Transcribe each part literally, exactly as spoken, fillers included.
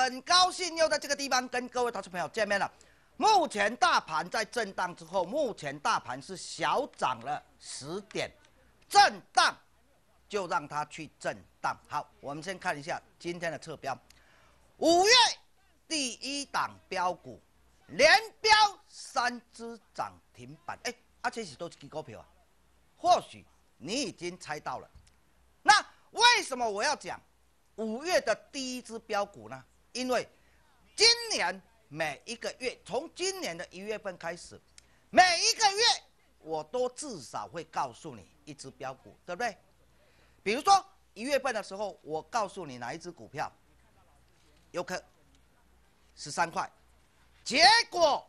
很高兴又在这个地方跟各位投资朋友见面了。目前大盘在震荡之后，目前大盘是小涨了十点，震荡就让它去震荡。好，我们先看一下今天的测标，五月第一档标股连标三只涨停板，哎，而且是都是股票啊，或许你已经猜到了。那为什么我要讲五月的第一只标股呢？因为今年每一个月，从今年的一月份开始，每一个月我都至少会告诉你一只标股，对不对？比如说一月份的时候，我告诉你哪一只股票，有可十三块，结果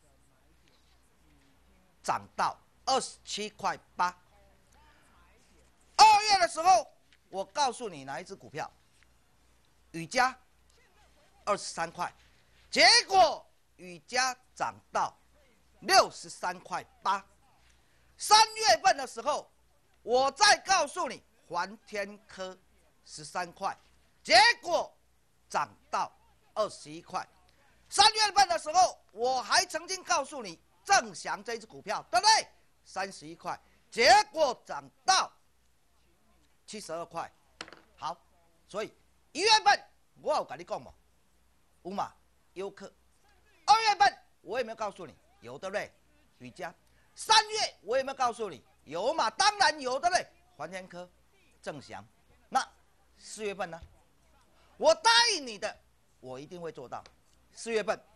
涨到二十七块八。二月的时候，我告诉你哪一只股票，宇嘉二十三块，结果宇嘉涨到六十三块八。三月份的时候，我再告诉你环天科十三块，结果涨到二十一块。三月份的时候，我还曾经告诉你正祥这只股票，对不对？三十一块，结果涨到七十二块。好，所以一月份我有跟你讲嘛，有嘛优客。二月份我有没有告诉你？有，对不对？宇嘉。三月我有没有告诉你？有嘛？当然有，对不对？环天科、正祥。那四月份呢？我答应你的，我一定会做到。四月份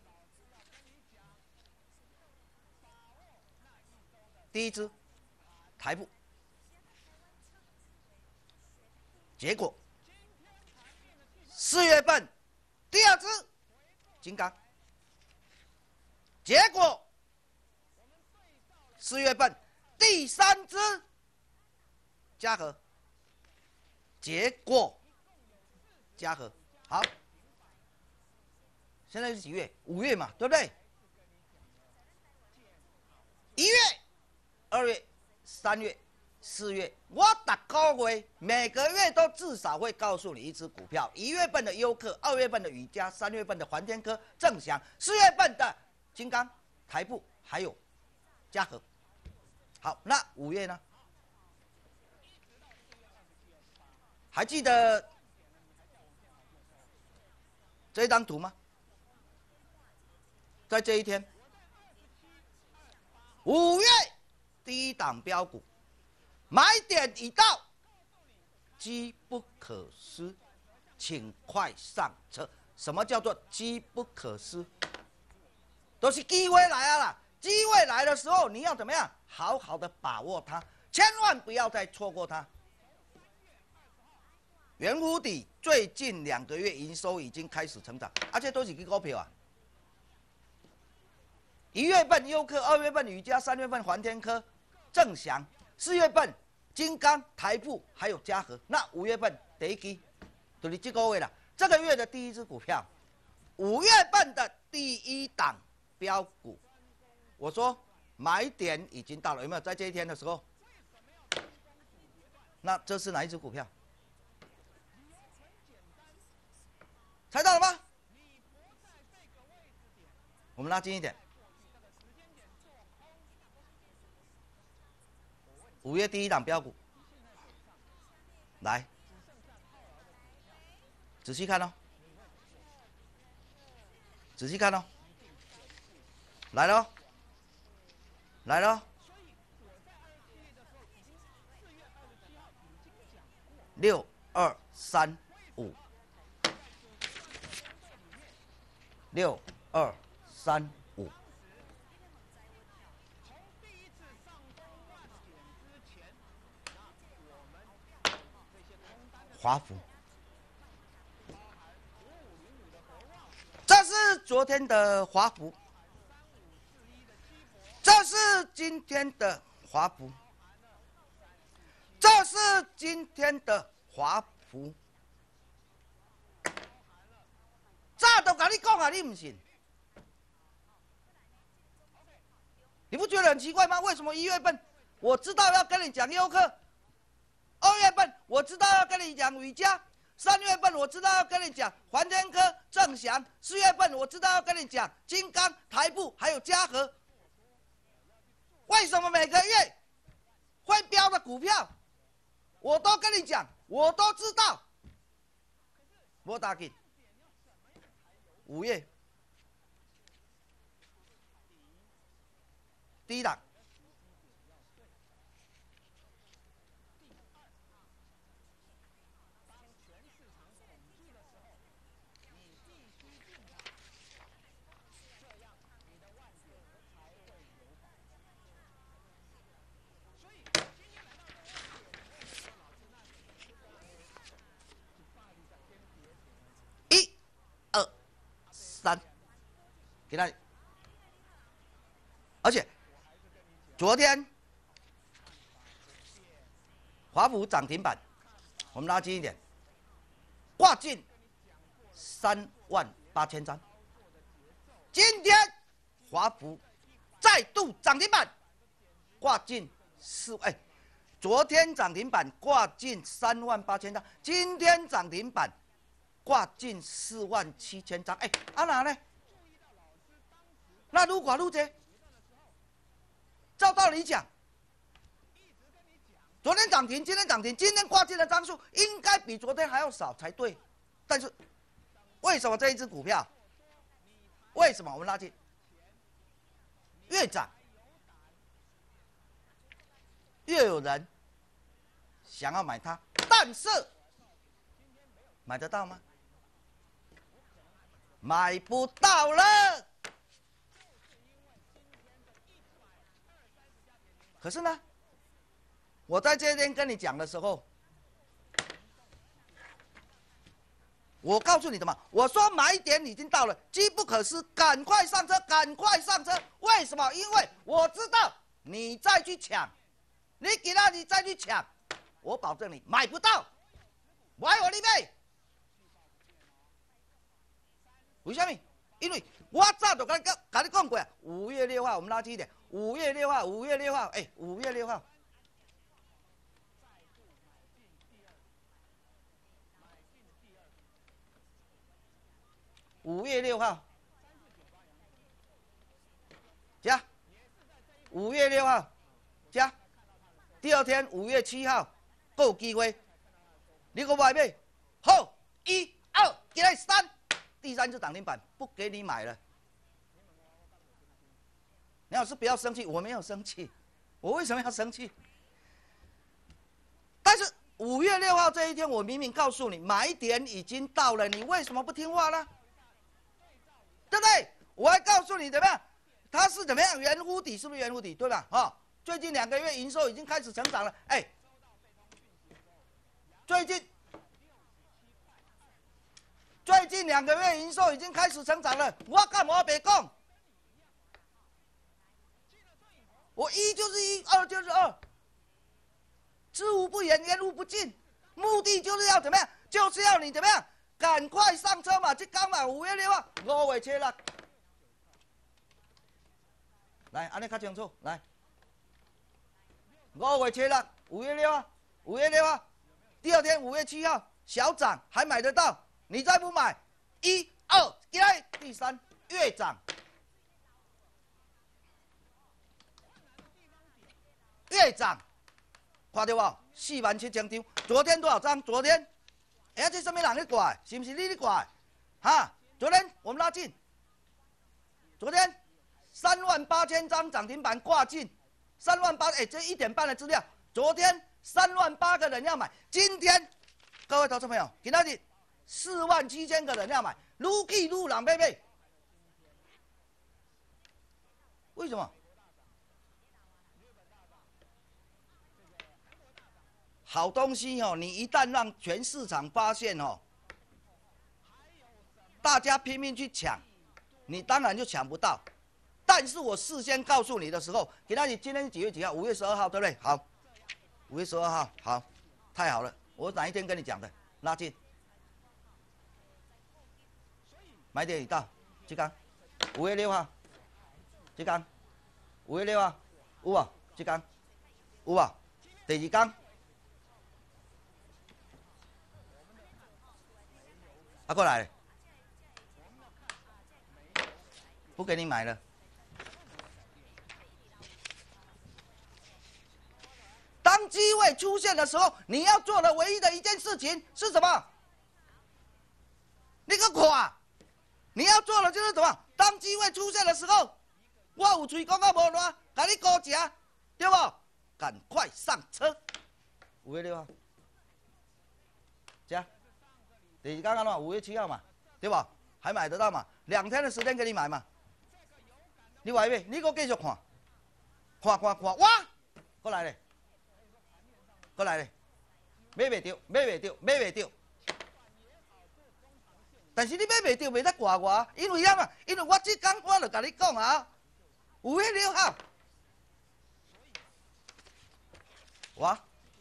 第一支台布，结果四月份第二支金刚，结果四月份第三支嘉禾，结果嘉禾好。现在是几月？五月嘛，对不对？一月、二月、三月、四月，我每个月每个月都至少会告诉你一只股票。一月份的优客，二月份的宇嘉，三月份的环天科、正祥，四月份的金刚、台布，还有嘉禾。好，那五月呢？还记得这张图吗？在这一天，五月第一档标股，买点已到，机不可失，请快上车。什么叫做机不可失？都是机会来啊啦！机会来的时候，你要怎么样？好好的把握它，千万不要再错过它。元湖底最近两个月营收已经开始成长，而且都是个股票啊。一月份优客，二月份宇嘉，三月份环天科、正祥，四月份金刚、台布还有嘉禾。那五月份第一期就是这个月了，这个月的第一支股票，五月份的第一档标股，我说买点已经到了，有没有？在这一天的时候，那这是哪一支股票？猜到了吗？我们拉近一点。五月第一档标股，来，仔细看哦，仔细看哦，来了，来了，六二三五，六二三五。华孚，这是昨天的华孚，这是今天的华孚，这是今天的华孚。早都跟你讲啊，你不信？你不觉得很奇怪吗？为什么一月份我知道要跟你讲优客？二月份我知道要跟你讲宇嘉， 三月份我知道要跟你讲环天科、正祥；四月份我知道要跟你讲金刚、台布还有嘉禾。为什么每个月会标的股票，我都跟你讲，我都知道。我打给五月第一档。三，给他，而且昨天华府涨停板，我们拉近一点，挂进三万八千张。今天华府再度涨停板，挂进四哎，昨天涨停板挂进三万八千张，今天涨停板。挂进四万七千张，哎，啊哪呢？那如果如这，照道理讲，昨天涨停，今天涨停，今天挂进的张数应该比昨天还要少才对。但是为什么这一只股票？为什么我们拉近？越涨越有人想要买它，但是买得到吗？买不到了。可是呢，我在这边跟你讲的时候，我告诉你的嘛，我说买点已经到了，机不可失，赶快上车，赶快上车。为什么？因为我知道你再去抢，你给他你再去抢，我保证你买不到。买我你买。为什么？因为我早就跟你跟你讲过，五月六号我们拉近一点，五月六号，五月六号，哎，五月六号，五月六号，加，五月六号，加，第二天五月七号，够有机会，你给我买没？好，一、二，给来三。第三次涨停板不给你买了，你老师不要生气，我没有生气，我为什么要生气？但是五月六号这一天，我明明告诉你买点已经到了，你为什么不听话呢？对不对？我还告诉你怎么样，它是怎么样圆弧底，是不是圆弧底？对吧？哈、哦，最近两个月营收已经开始成长了，哎，最近。最近两个月营收已经开始成长了，我干嘛别讲？我一就是一，二就是二，知无不言，言无不尽。目的就是要怎么样？就是要你怎么样？赶快上车嘛！这刚嘛，五月六号，五月七六，来，安尼较清楚，来，五月七六，五月六号，五月六号，第二天五月七号小涨还买得到。你再不买，一、二，起来，第三月涨，月涨，看到无？四万七千张，昨天多少张？昨天，哎呀，这什么人咧挂？是不是你咧挂？哈，昨天我们拉近，昨天三万八千张涨停板挂进，三万八，哎，这一点半的资料，昨天三万八个人要买，今天，各位投资朋友，今天四万七千个人要买，愈去愈人要买，为什么？好东西哦，你一旦让全市场发现哦，大家拼命去抢，你当然就抢不到。但是我事先告诉你的时候，给他你今天几月几号？五月十二号，对不对？好，五月十二号，好，太好了。我哪一天跟你讲的？拉近。买点已到，这刚，五月六号，这刚，五月六号，有无？这刚，有无？第二刚， 啊，过来，不给你买了。当机会出现的时候，你要做的唯一的一件事情是什么？你个垮！你要做的就是什么？当机会出现的时候，我有嘴讲到无烂，给你高价，对不？赶快上车。五月六号，加。第二刚刚嘛，五月七号嘛，对吧？还买得到嘛？两天的时间给你买嘛。你买未？你给我继续看，看看看，哇！过来嘞，过来嘞，买袂到，买袂到，买袂到。但是你买袂到，袂得怪我，因为啥嘛？因为我即天我就甲你讲啊，五月六号，我。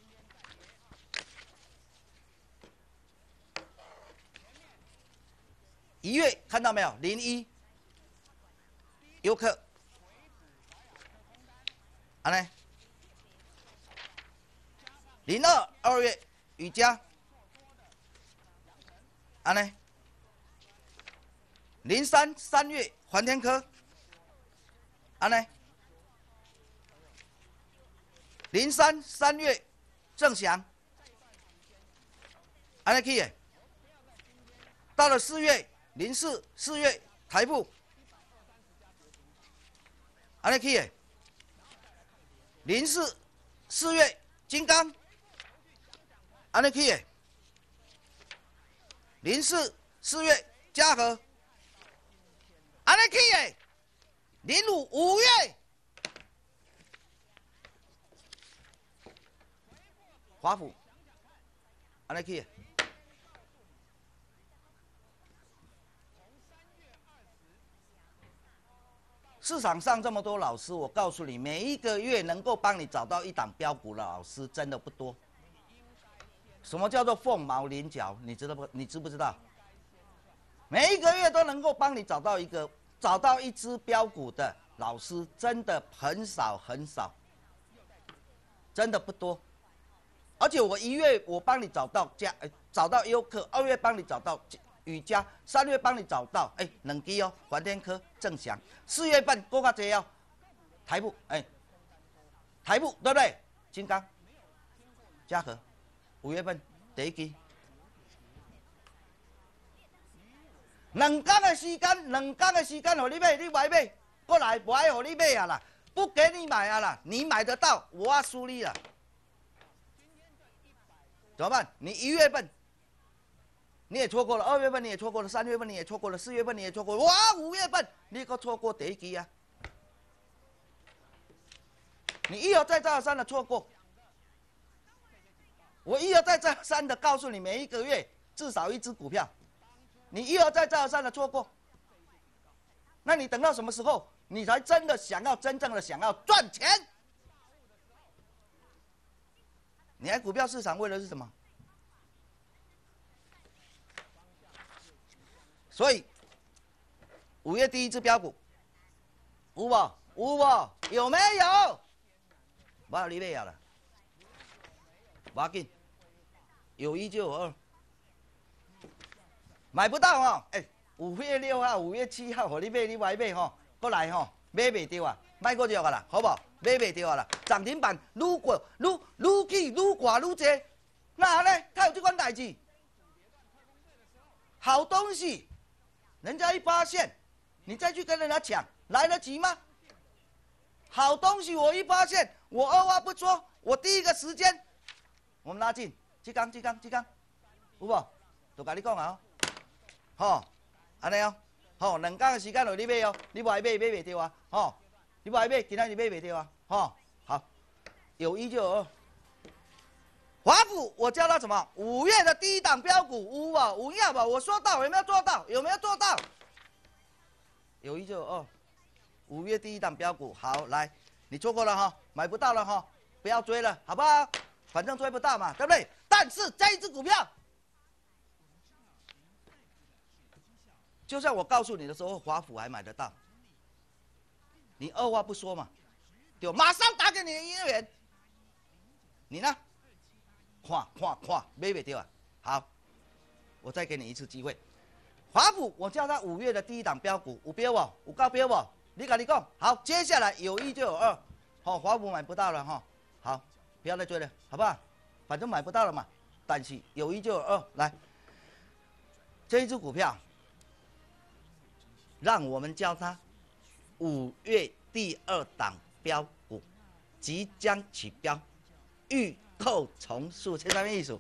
一月看到没有？零一，游客，安尼，零二二月瑜伽，安尼，零三三月环天科，安尼，零三三月正祥，安尼去诶，到了四月。零四四月台布，安尼去诶。零四四月金刚，安尼去诶。零四四月嘉禾，安尼去诶。零五五月，华府，安尼去诶。市场上这么多老师，我告诉你，每一个月能够帮你找到一档标股的老师真的不多。什么叫做凤毛麟角？你知道不？你知不知道？每一个月都能够帮你找到一个、找到一只标股的老师，真的很少很少，真的不多。而且我一月我帮你找到加，找到优客，二月帮你找到瑜伽，三月帮你找到，哎、欸，两支哦，环天科、正祥，四月份过较济哦，台布，哎、欸，台布对不对？金刚、嘉禾，五月份第一支，两天的时间，两天的时间，让你买，你买买，过来不爱让你买啊啦，不给你买啊啦，你买得到，我要输你了，怎么办？你一月份。你也错过了，二月份你也错过了，三月份你也错过了，四月份你也错过了，哇，五月份你可错过第一支啊！你一而再再而三的错过，我一而再再而三的告诉你，每一个月至少一只股票，你一而再再而三的错过，那你等到什么时候，你才真的想要真正的想要赚钱？你来股票市场为的是什么？所以，五月第一只标股，有无？有无？有没有？不要你买了，不要紧，有一就有二，买不到哦。哎、欸，五月六号、五月七号，我你买你买买吼，过来吼，买袂到啊，买过就个啦，好不好？买袂到啊啦，涨停板愈过愈愈去愈挂愈多，那呢？他有这款代志，好东西。人家一发现，你再去跟人家抢，来得及吗？好东西我一发现，我二话不说，我第一个时间，我们拉近，这缸这缸这缸，有无？都甲你讲啊，吼，安尼哦，吼，两天的时间落你买哦，你不爱买买袂到啊，吼，你不爱买，今仔日买袂到啊，吼，好，有一就有二。华府，我教他什么？五月的第一档标股，五啊五样吧，我说到有没有做到？有没有做到？有一就有二，五月第一档标股，好，来，你错过了哈，买不到了哈，不要追了，好不好？反正追不到嘛，对不对？但是这一只股票，就像我告诉你的时候，华府还买得到，你二话不说嘛，就马上打给你的营业员，你呢？看看看，买袂到啊！好，我再给你一次机会。 华府，我叫它五月的第一档标股，有标不？有够标不？你跟你讲，好，接下来有一就有二，好、哦，华府买不到了哈、哦，好，不要再追了，好不好？反正买不到了嘛，但是有一就有二，来，这一只股票，让我们叫它五月第二档标股，即将起标，预购重塑，这什么意思？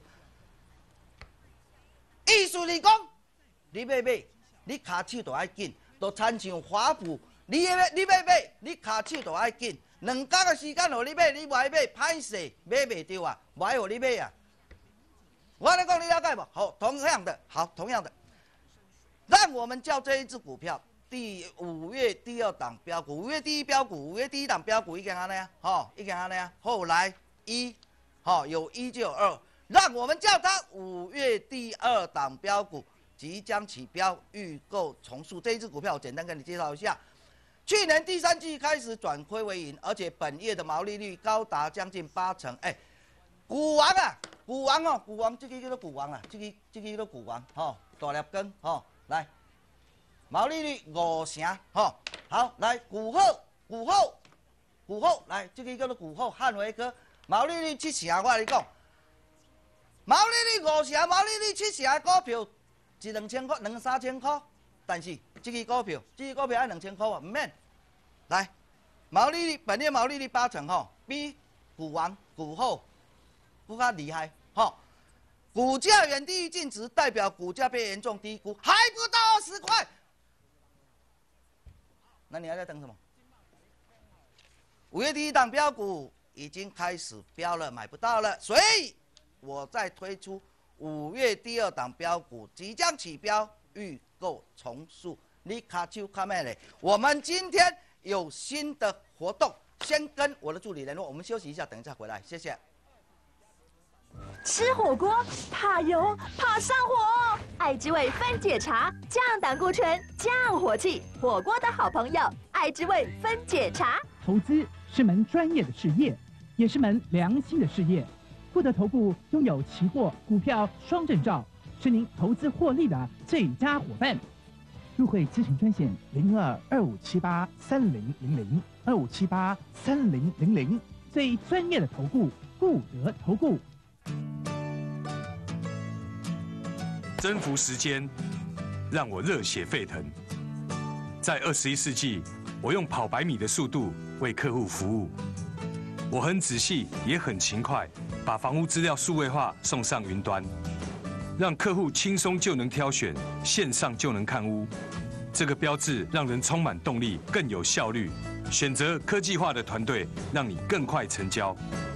意思是讲，你要买，你卡手就要紧，就参像华府，你要你要买，你卡手就要紧。两天的时间互你买，你无爱买，歹势买袂着啊，无爱互你买啊。我来讲，你了解不？好，同样的，好，同样的，让我们叫这一只股票第五月第二档标股，五月第一标股，五月第一档标股，已经安尼啊，吼，已经安尼啊。后来一，吼，有一就有二。让我们叫它五月第二档标股即将起标，预购重塑。这一只股票我简单跟你介绍一下，去年第三季开始转亏为盈，而且本业的毛利率高达将近八成。哎、欸，股王啊，股王哦，股王，这个叫做股王啊，这个这个叫做股王，吼、哦，大粒根，吼、哦，来，毛利率五成，吼、哦，好，来股后，股后，股后，来，这个叫做股后汉维科，毛利率七成，我跟你讲。毛利率五成，毛利率七成的股票，一两千块、两三千块，但是这个股票，这个股票要两千块啊，唔免。来，毛利率本年毛利率八成吼，比股王、股后更加厉害吼。股价远低于净值，代表股价被严重低估，还不到二十块。那你还在等什么？五月第一档标股已经开始标了，买不到了，所以。我再推出五月第二档标股即将起标，预购重塑。你卡丘卡咩嘞？我们今天有新的活动，先跟我的助理联络。我们休息一下，等一下回来，谢谢。 吃火锅怕油怕上火，爱之味分解茶降胆固醇降火气，火锅的好朋友，爱之味分解茶。 投资是门专业的事业，也是门良心的事业。富德投顾拥有期货、股票双证照，是您投资获利的最佳伙伴。入会咨询专线零二二五七八三零零零二五七八三零零零，最专业的投顾，富德投顾。 征服时间，让我热血沸腾。在二十一世纪，我用跑百米的速度为客户服务。我很仔细，也很勤快，把房屋资料数位化送上云端，让客户轻松就能挑选，线上就能看屋。这个标志让人充满动力，更有效率。选择科技化的团队，让你更快成交。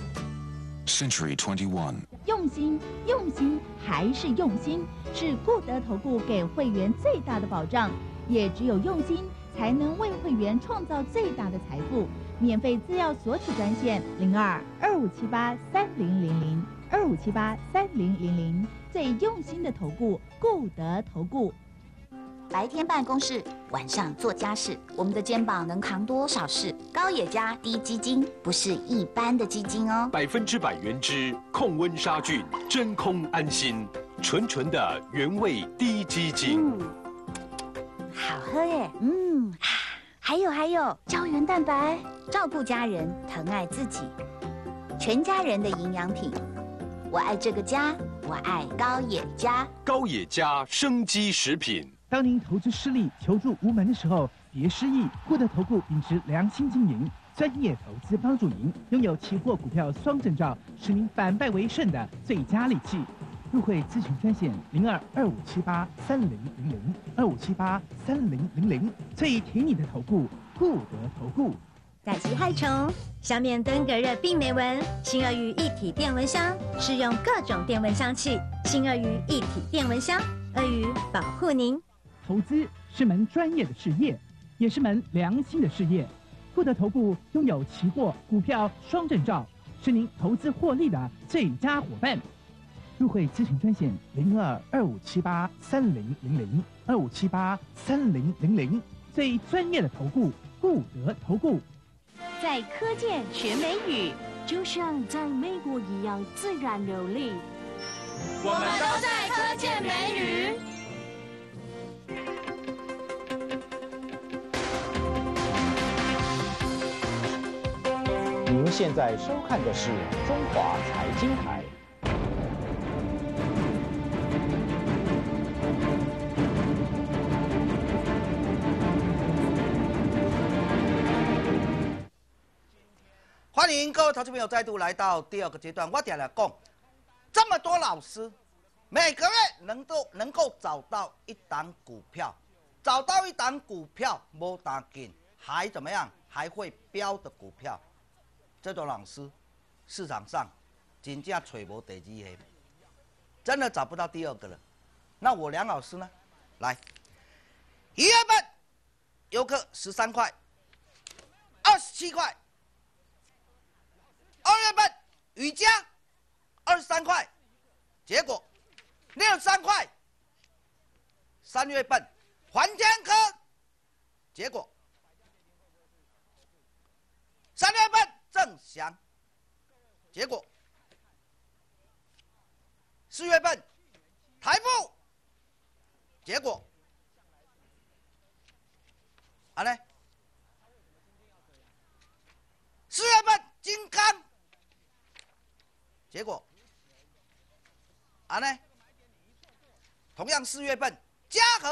Century twenty-one， 用心，用心，还是用心，是固德投顾给会员最大的保障。也只有用心，才能为会员创造最大的财富。免费资料索取专线零二二五七八三零零零二五七八三零零零，最用心的投顾，固德投顾。 白天办公室，晚上做家事，我们的肩膀能扛多少事？高野家低基金不是一般的基金哦， 百分之百原汁，控温杀菌，真空安心，纯纯的原味低基金。 嗯，好喝耶，嗯。还有还有，胶原蛋白，照顾家人，疼爱自己，全家人的营养品。我爱这个家，我爱高野家。 高野家生机食品。 当您投资失利、求助无门的时候，别失意。固德投顾秉持良心经营，专业投资帮助您，拥有期货、股票双证照，使您反败为胜的最佳利器。入会咨询专线零二二五七八三零零零二五七八三零零零，最挺你的投顾，固德投顾。 甲基害虫、下面登革热病媒蚊、新鳄鱼一体电蚊香，适用各种电蚊香器。新鳄鱼一体电蚊香，鳄鱼保护您。 投资是门专业的事业，也是门良心的事业。固德投顾拥有期货、股票双证照，是您投资获利的最佳伙伴。入会咨询专线零二二五七八三零零零二五七八三零零零，最专业的投顾，固德投顾。 在科建学美语，就像在美国一样自然流利。 我们都在科建美语。 现在收看的是中华财经台。 欢迎各位投资朋友再度来到第二个阶段。我点来讲，这么多老师，每个月能够能够找到一档股票，找到一档股票没打紧，还怎么样？还会飙的股票，这种老师，市场上真正找无第二个，真的找不到第二个了。那我梁老师呢？来，一月份游客十三块，二十七块。二月份宇嘉二十三块，结果六十三块。三月份环天科，结果三月份正祥，结果四月份台富，结果啊呢？四月份金刚。结果，啊呢？同样四月份嘉禾，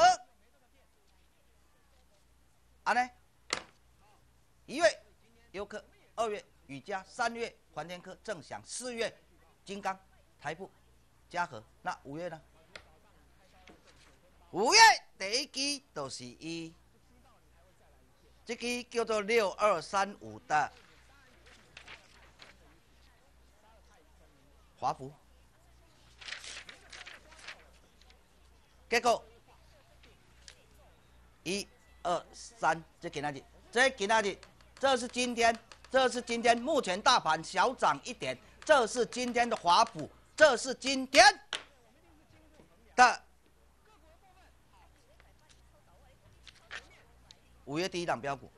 啊呢？一月优科，二月宇嘉，三月环天科、正祥，四月金刚、台富、嘉禾。那五月呢？五月第一支就是一，这支叫做六二三五的。华孚，结果一、二、三，这今仔日，这今仔日，这是今天，这是今天，目前大盘小涨一点，这是今天的华孚，这是今天的五月第一档标股。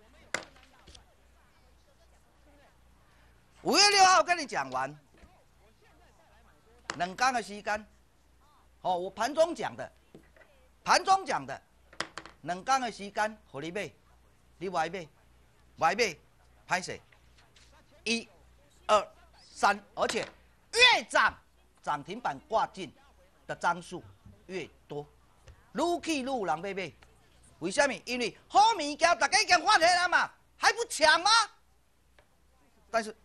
五月六号跟你讲完。两天的时间，哦，我盘中讲的，盘中讲的，两天的时间，互你买，你歪买，歪买，歹势，一、二、三，而且越涨，涨停板挂进的张数越多，愈去愈有人要买，为什么？因为好物件大家已经发现了嘛，还不抢吗？但是。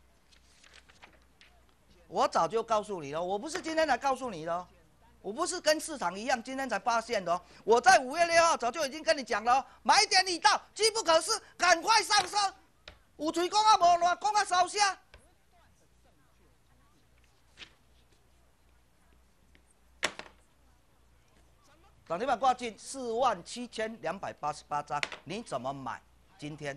我早就告诉你了，我不是今天才告诉你的，我不是跟市场一样今天才发现的。我在五月六号早就已经跟你讲了，买点已到，机不可失，赶快上车。有嘴讲啊无乱，讲啊烧声。涨停板挂进四万七千两百八十八张，你怎么买？今天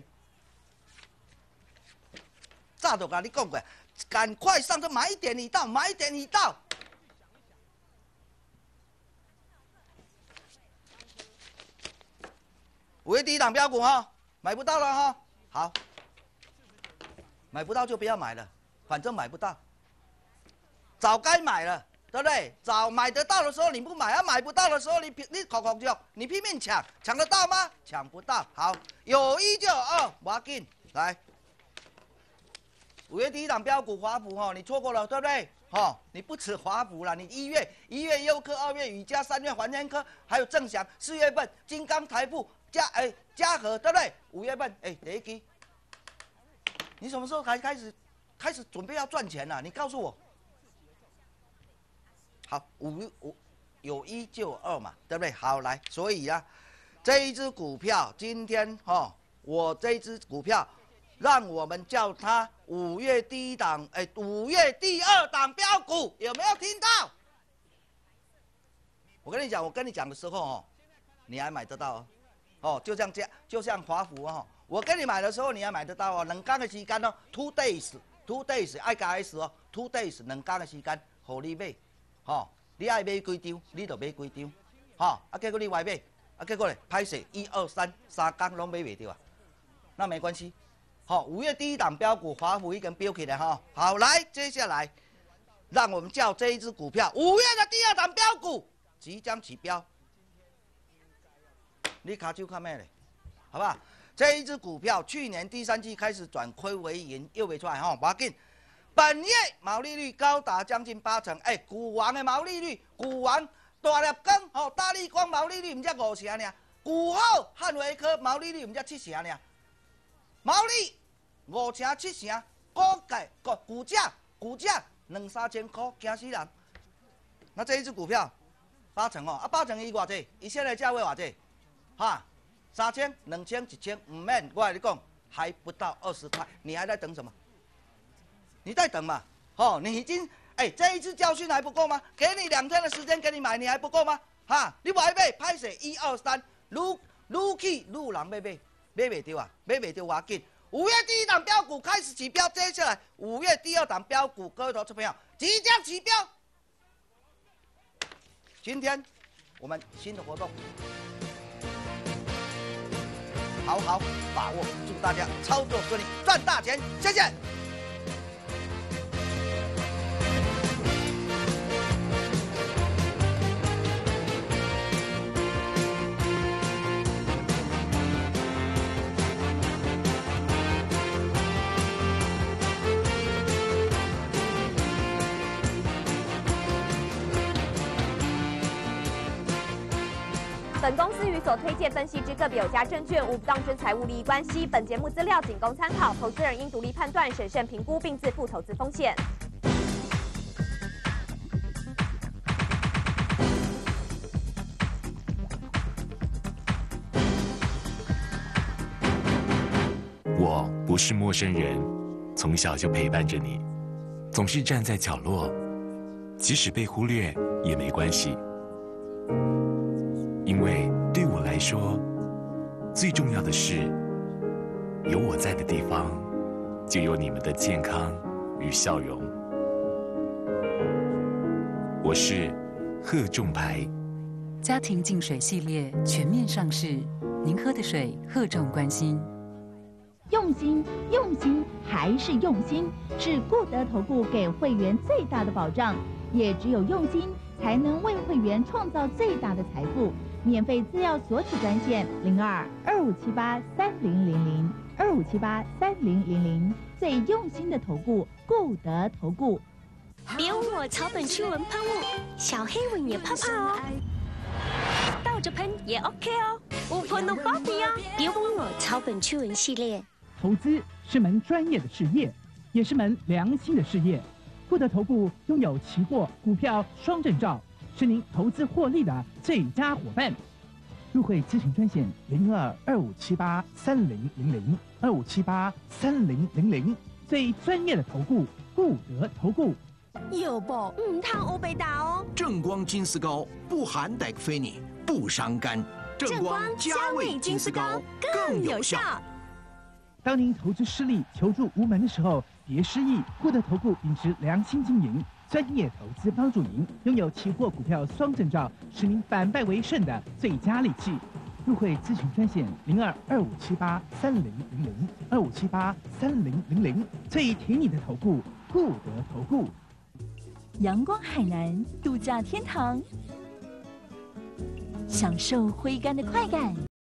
早就跟你讲过。赶快上车，买点已到，买点已到。五月第一档标股哈，买不到了哈。好，买不到就不要买了，反正买不到。早该买了，对不对？早买得到的时候你不买，啊买不到的时候你你口口就你拼命抢，抢得到吗？抢不到。好，有一就有二，不要紧，来。五月第一档标股华孚哈，你错过了对不对？哦，你不止华孚了，你一月一月优科，二月宇嘉，三月环天科，还有正祥，四月份金刚、台富、嘉哎嘉禾，对不对？五月份哎第一支，你什么时候才开始开始准备要赚钱了、啊？你告诉我。好，五五有一就有二嘛，对不对？好来，所以啊，这一只股票今天哈、哦，我这一只股票。让我们叫它五月第一档，哎，五月第二档标股，有没有听到？我跟你讲，我跟你讲的时候哦，你还买得到哦，哦，就像这样，就像华孚哦，我跟你买的时候你还买得到哦，两天的时间哦 ，two days，two days 爱加 S 哦 ，two days 两天的时间，互你买，哦，你爱买几张，你就买几张，哦，啊，结果你歪买，啊，结果咧，歹势一二三三天拢买袂到啊，那没关系。好，五月第一档标股华孚已经飙起来哈。好，来，接下来，让我们叫这一只股票五月的第二档标股即将起标。你卡手看咩嘞？好不好？ 这一只股票去年第三季开始转亏为盈，又没出来哈，不要紧。本月毛利率高达将近八成，哎，股王的毛利率，股王大立光吼，大立光毛利率唔才五成呢，股后汉维科毛利率唔才七成呢，毛利五成七成，股价股股价股价两三千块，惊死人。那这一只股票八成哦，啊八成伊偌济，伊现在价位偌济，哈，三千、两千、一千，唔免，我跟你讲，还不到二十块，你还在等什么？你在等嘛？哦，你已经哎、欸，这一次教训还不够吗？给你两天的时间给你买，你还不够吗？哈，你买买，拍摄一二三，愈愈去愈人买买，买袂到啊，买袂到我紧。五月第一档标股开始起标，接下来五月第二档标股，各位投资朋友即将起标。今天我们新的活动，好好把握，祝大家操作顺利，赚大钱，谢谢。 本公司与所推荐分析之个别有价证券无不当之财务利益关系。本节目资料仅供参考，投资人应独立判断、审慎评估，并自负投资风险。 我不是陌生人，从小就陪伴着你，总是站在角落，即使被忽略也没关系。因为对我来说，最重要的是，有我在的地方，就有你们的健康与笑容。我是贺众牌， 家庭净水系列全面上市，您喝的水贺众关心。 用心，用心，还是用心，是固德投顾给会员最大的保障。也只有用心，才能为会员创造最大的财富。免费资料索取专线零二二五七八三零零零二五七八三零零零，最用心的投顾，固德投顾。 别问我草本驱蚊喷雾，小黑蚊也怕怕哦。倒着喷也 OK 哦，无喷的包皮哦。别问我草本驱蚊系列。 投资是门专业的事业，也是门良心的事业。固德投顾拥有期货、股票双证照，是您投资获利的最佳伙伴。入会咨询专线零二二五七八三零零零二五七八三零零零，最专业的投顾，固德投顾。 有不？唔通欧贝达哦。 正光金丝膏不含戴菲尼，不伤肝。正光加味金丝膏更有效。 当您投资失利、求助无门的时候，别失意。固德投顾秉持良心经营，专业投资帮助您，拥有期货、股票双证照，使您反败为胜的最佳利器。入会咨询专线零二二五七八三零零零二五七八三零零零，最挺你的投顾，固德投顾。 阳光海南度假天堂，享受挥杆的快感。